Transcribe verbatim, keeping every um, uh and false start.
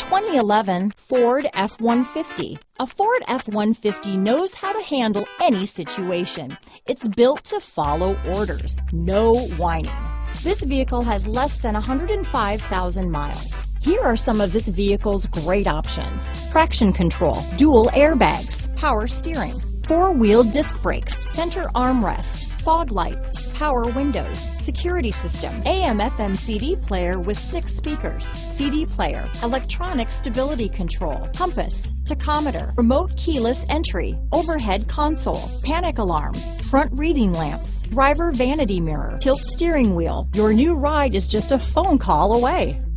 twenty eleven Ford F one fifty. A Ford F one fifty knows how to handle any situation. It's built to follow orders, no whining. This vehicle has less than one hundred five thousand miles. Here are some of this vehicle's great options: traction control, dual airbags, power steering, four-wheel disc brakes, center armrest, fog lights, power windows, security system, A M F M C D player with six speakers, C D player, electronic stability control, compass, tachometer, remote keyless entry, overhead console, panic alarm, front reading lamps, driver vanity mirror, tilt steering wheel. Your new ride is just a phone call away.